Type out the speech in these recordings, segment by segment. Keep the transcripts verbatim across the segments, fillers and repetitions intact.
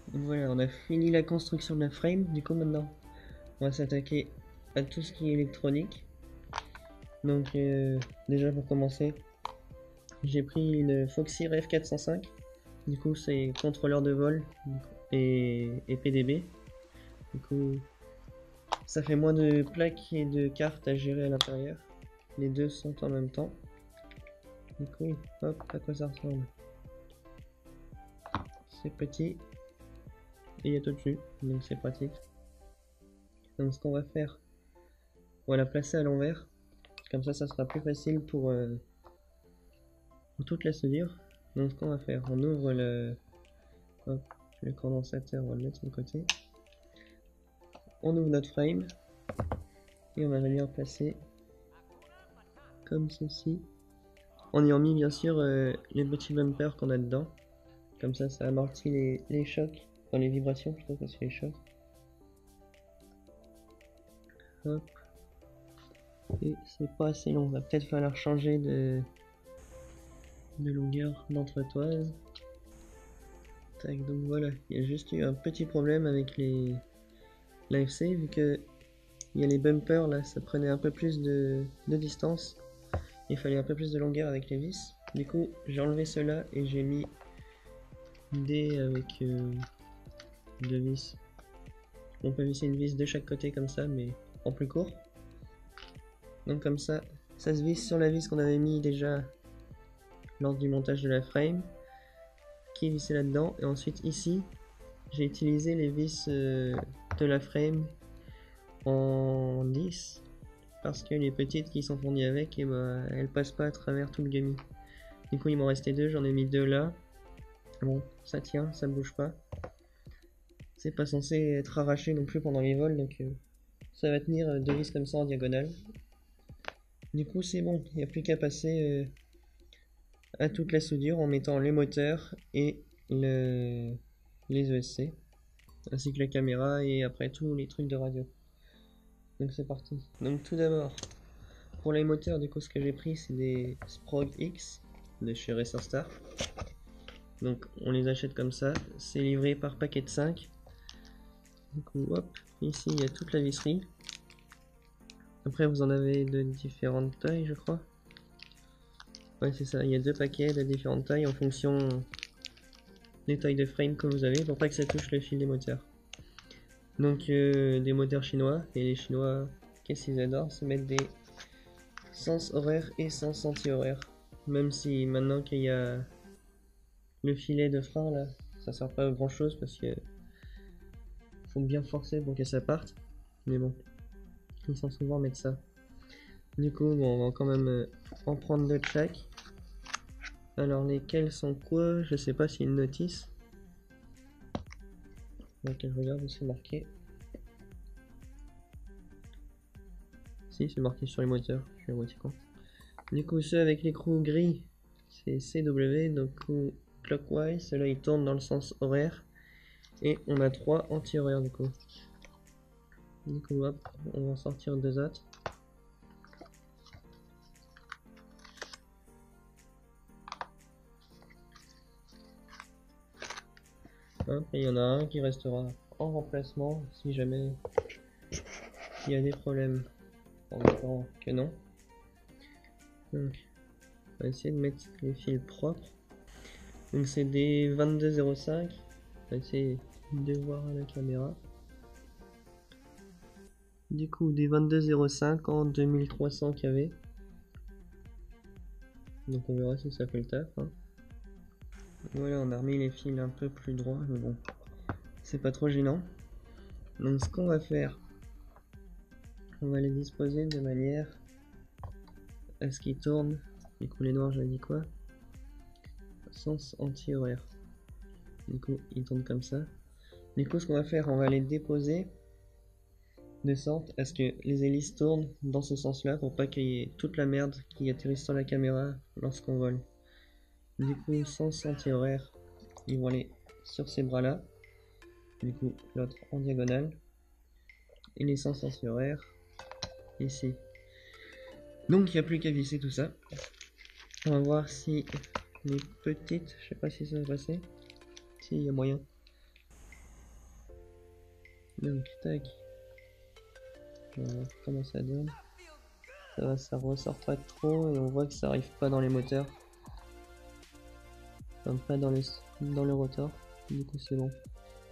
Voilà, on a fini la construction de la frame. Du coup, maintenant, on va s'attaquer à tout ce qui est électronique. Donc, euh, déjà pour commencer, j'ai pris une Foxy Rev quatre cent cinq. Du coup, c'est contrôleur de vol et, et P D B. Du coup, ça fait moins de plaques et de cartes à gérer à l'intérieur. Les deux sont en même temps. Du coup, hop, à quoi ça ressemble? C'est petit et il y a tout dessus, donc c'est pratique. Donc, ce qu'on va faire, on va la placer à l'envers. Comme ça, ça sera plus facile pour, euh, pour toute la soudure. Donc, ce qu'on va faire, on ouvre le, hop, le condensateur, on va le mettre de côté. On ouvre notre frame et on va venir placer comme ceci, en ayant mis bien sûr euh, les petits bumpers qu'on a dedans. Comme ça, ça amortit les, les chocs, enfin les vibrations plutôt que les chocs. Hop. Et c'est pas assez long, va peut-être falloir changer de, de longueur d'entretoise. Tac, donc voilà, il y a juste eu un petit problème avec les l'A F C, vu que il y a les bumpers là, ça prenait un peu plus de, de distance. Il fallait un peu plus de longueur avec les vis. Du coup, j'ai enlevé cela et j'ai mis des avec euh, deux vis. On peut visser une vis de chaque côté comme ça, mais en plus court. Donc comme ça, ça se visse sur la vis qu'on avait mis déjà lors du montage de la frame, qui est vissée là-dedans. Et ensuite ici, j'ai utilisé les vis euh, de la frame en dix, parce que les petites qui sont fournies avec, et bah, elles passent pas à travers tout le gummy. Du coup, il m'en restait deux, j'en ai mis deux là. Bon, ça tient, ça bouge pas. C'est pas censé être arraché non plus pendant les vols, donc euh, ça va tenir euh, deux vis comme ça en diagonale. Du coup, c'est bon, il n'y a plus qu'à passer euh, à toute la soudure en mettant les moteurs et le, les E S C, ainsi que la caméra et après tous les trucs de radio. Donc c'est parti. Donc tout d'abord, pour les moteurs, du coup, ce que j'ai pris, c'est des Sprog X de chez Racer Star. Donc on les achète comme ça, c'est livré par paquet de cinq. Du coup, hop, ici il y a toute la visserie. Après, vous en avez de différentes tailles, je crois. Ouais, c'est ça, il y a deux paquets de différentes tailles en fonction des tailles de frame que vous avez pour pas que ça touche le fil des moteurs. Donc, euh, des moteurs chinois, et les chinois, qu'est-ce qu'ils adorent? Se mettre des sens horaires et sens anti-horaires. Même si maintenant qu'il y a le filet de frein là, ça sert pas à grand chose parce que faut bien forcer pour que ça parte. Mais bon, ils sont souvent mettre ça. Du coup, bon, on va quand même euh, en prendre deux de chaque. Alors, lesquels sont quoi? Je sais pas s'il y a une notice. Donc, je regarde où c'est marqué. Si, c'est marqué sur les moteurs. Je suis à moitié con. Du coup, ceux avec l'écrou gris, c'est C W, donc clockwise. Ceux-là, ils tournent dans le sens horaire. Et on a trois anti-horaires, du coup. Du coup, hop, on va en sortir deux autres. Hop, et il y en a un qui restera en remplacement si jamais il y a des problèmes. En espérant que non. Donc, on va essayer de mettre les fils propres. Donc c'est des vingt-deux zéro cinq. On va essayer de voir à la caméra. Du coup, des vingt-deux zéro cinq en deux mille trois cents kV. Donc on verra si ça fait le taf. Hein. Voilà, on a remis les fils un peu plus droits, mais bon, c'est pas trop gênant. Donc ce qu'on va faire, on va les disposer de manière à ce qu'ils tournent. Du coup, les noirs, j'avais dit quoi? Sens anti-horaire. Du coup, ils tournent comme ça. Du coup, ce qu'on va faire, on va les déposer de sorte à ce que les hélices tournent dans ce sens-là pour pas qu'il y ait toute la merde qui atterrisse sur la caméra lorsqu'on vole. Du coup, sens anti-horaire, ils vont aller sur ces bras-là. Du coup, l'autre en diagonale. Et les sens anti-horaire ici. Donc, il n'y a plus qu'à visser tout ça. On va voir si les petites, je sais pas si ça va passer. Si, il y a moyen. Donc tac, on va voir comment ça donne. Ça va, ça ressort pas trop et on voit que ça arrive pas dans les moteurs. Enfin, pas dans, les, dans le rotor. Du coup c'est bon.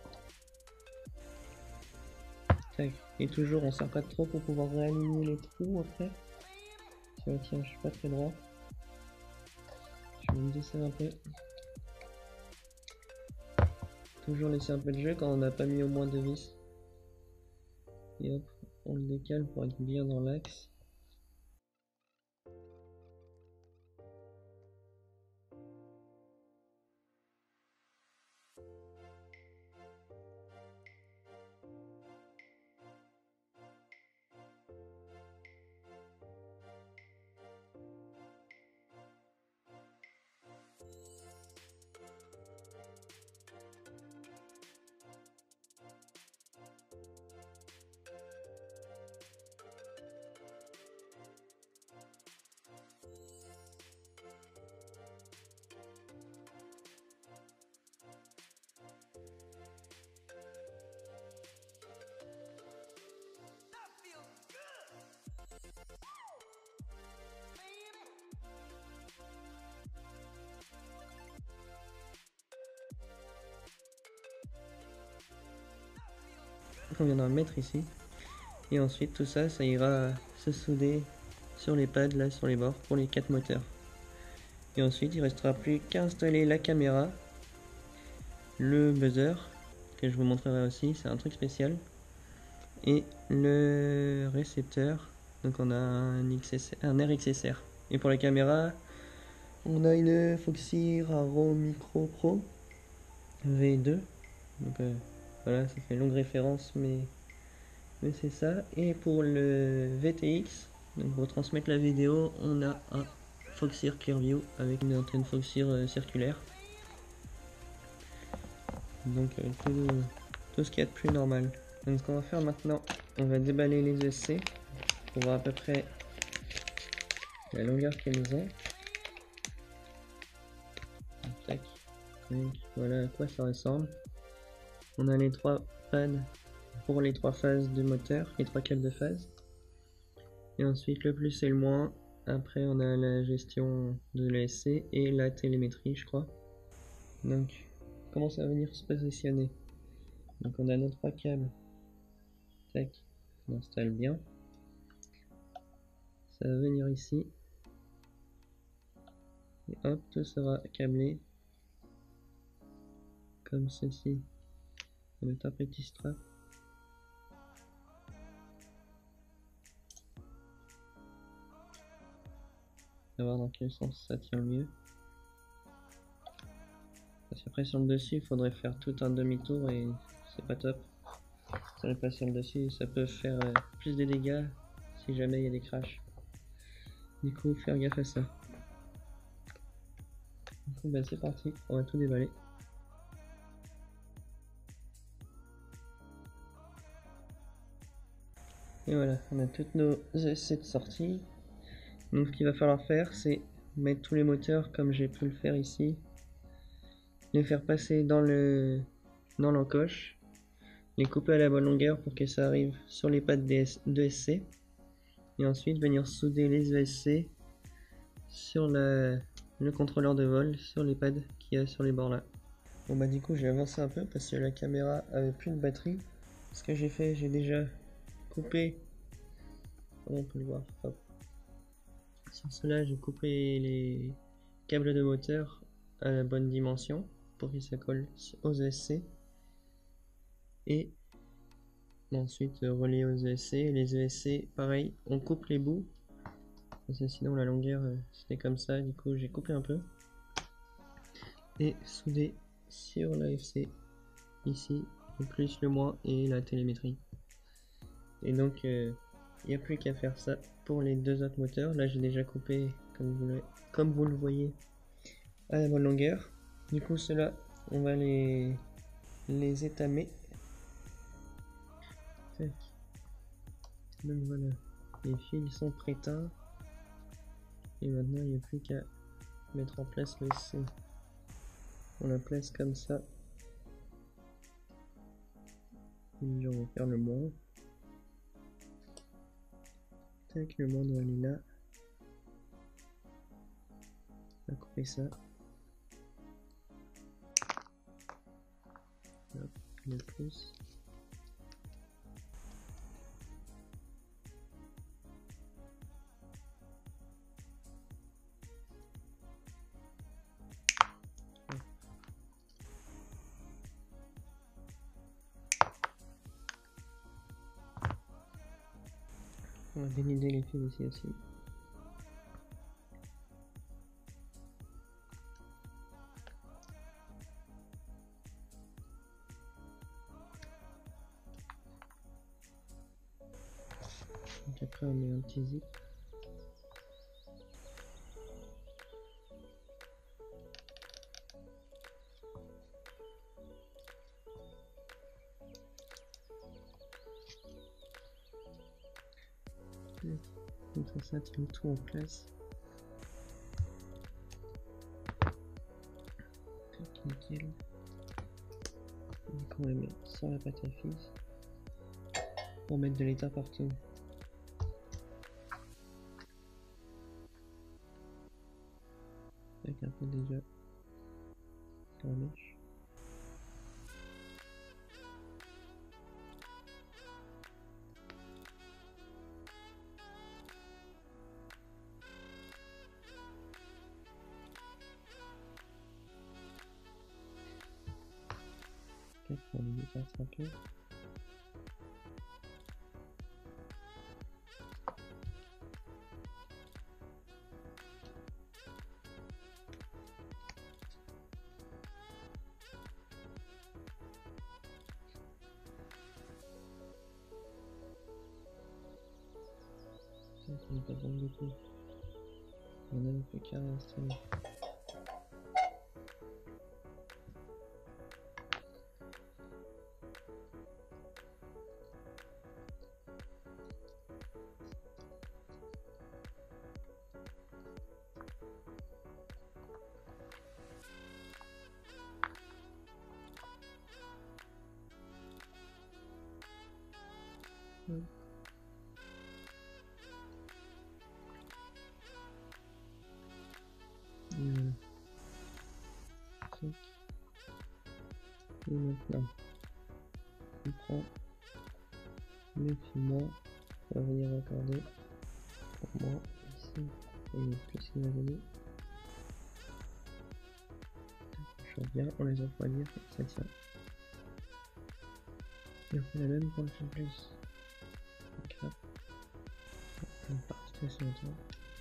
Tac. Et toujours on sert pas trop pour pouvoir réaligner les trous après. Sur le tien je suis pas très droit. Je vais me descendre un peu. Toujours laisser un peu de jeu quand on n'a pas mis au moins deux vis. Et hop, on le décale pour être bien dans l'axe. On viendra le mettre ici. Et ensuite tout ça, ça ira se souder sur les pads là sur les bords pour les quatre moteurs. Et ensuite il restera plus qu'à installer la caméra, le buzzer que je vous montrerai aussi, c'est un truc spécial, et le récepteur. Donc on a un, X S, un R X S R. Et pour la caméra, on a une Foxy Raro Micro Pro V deux. Donc euh, voilà, ça fait longue référence, mais mais c'est ça. Et pour le V T X, donc pour transmettre la vidéo, on a un Foxeer Clearview avec une antenne Foxeer euh, circulaire. Donc euh, tout, tout ce qu'il y a de plus normal. Donc ce qu'on va faire maintenant, on va déballer les U S C pour voir à peu près la longueur qu'elles ont. Tac. Donc voilà à quoi ça ressemble. On a les trois pads pour les trois phases de moteur, les trois câbles de phase. Et ensuite le plus et le moins. Après on a la gestion de l'A S C et la télémétrie je crois. Donc comment ça va venir se positionner? Donc on a nos trois câbles. Tac, on installe bien. Ça va venir ici. Et hop, tout sera câblé. Comme ceci. On va mettre un petit strap. On va voir dans quel sens ça tient le mieux. Parce qu'après sur le dessus, il faudrait faire tout un demi-tour et c'est pas top. Si on n'est pas sur le dessus, ça peut faire euh, plus de dégâts si jamais il y a des crashs. Du coup, faire gaffe à ça. Du coup, bah, c'est parti, on va tout déballer. Et voilà, on a toutes nos U S C de sortie. Donc ce qu'il va falloir faire, c'est mettre tous les moteurs comme j'ai pu le faire ici. Les faire passer dans le dans l'encoche. Les couper à la bonne longueur pour que ça arrive sur les pads de U S C. Et ensuite venir souder les U S C sur la, le contrôleur de vol, sur les pads qu'il y a sur les bords là. Bon bah du coup j'ai avancé un peu parce que la caméra avait plus de batterie. Ce que j'ai fait, j'ai déjà coupé, on peut le voir, hop. Sur cela j'ai coupé les câbles de moteur à la bonne dimension pour que ça colle aux U S C. Et ensuite relié aux U S C. Les U S C pareil, on coupe les bouts parce que sinon la longueur euh, c'était comme ça, du coup j'ai coupé un peu et soudé sur l'A F C ici, le plus le moins et la télémétrie. Et donc il euh, n'y a plus qu'à faire ça pour les deux autres moteurs. Là j'ai déjà coupé comme vous, le, comme vous le voyez à la bonne longueur. Du coup ceux-là on va les les étamer. Tac. Donc voilà, les fils sont préteints et maintenant il n'y a plus qu'à mettre en place le C. On la place comme ça. Et on va faire le moins. Tac, le moins doit aller là. On va couper ça. Hop, le plus. On va dénuder les fils ici aussi. Donc après on met un petit zip. Comme ça, ça tient tout en place. Nickel. Donc on va mettre sur la pâte à fixe pour mettre de l'état partout. Avec un peu déjà dans la mèche. Peut-être qu'on les dépasse un peu. Ça n'est pas bon du tout. On a plus qu'à installer. Hum. Voilà. Et maintenant, on prend le fil-moi, on va venir raccorder pour moi ici, et le plus qu'il va donner. Je vois bien, on les refroidir, ça tient. Et on fait la même pour le fil plus. Donc là, on va rester sur le toit.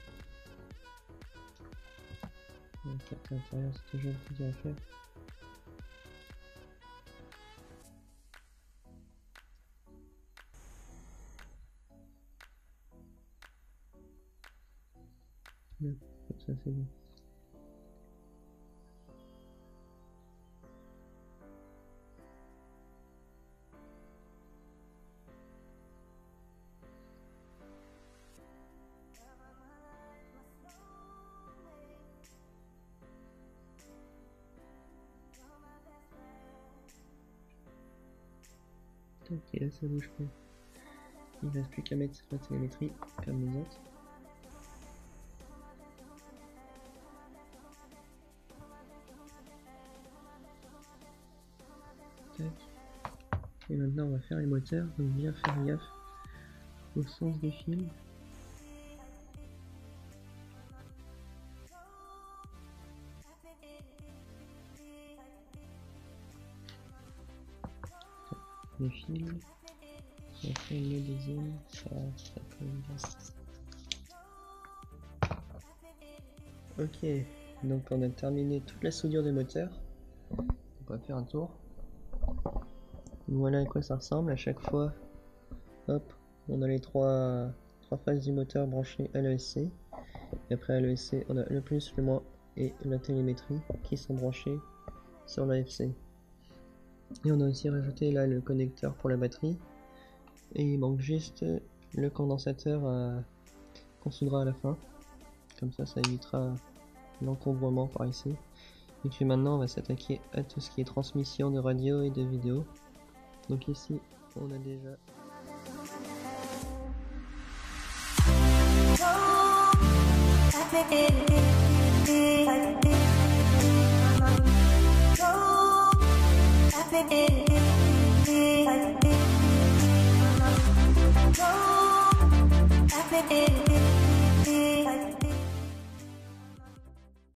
La carte intérieure, c'est toujours plus à faire. Bien, comme ça c'est bon. Ok, là ça bouge pas. Il ne reste plus qu'à mettre la télémétrie comme les autres. Tac. Et maintenant on va faire les moteurs, donc bien faire gaffe au sens des fils. Les fils. Et après le deuxième, ça, ça peut bien. Ok, donc on a terminé toute la soudure des moteurs. On va faire un tour. Voilà à quoi ça ressemble. À chaque fois, hop, on a les trois, trois phases du moteur branchées à l'E S C. Et après à l'E S C, on a le plus, le moins et la télémétrie qui sont branchés sur l'A F C. Et on a aussi rajouté là le connecteur pour la batterie. Et il manque juste le condensateur euh, qu'on soudera à la fin. Comme ça, ça évitera l'encombrement par ici. Et puis maintenant, on va s'attaquer à tout ce qui est transmission de radio et de vidéo. Donc ici, On a déjà... Go,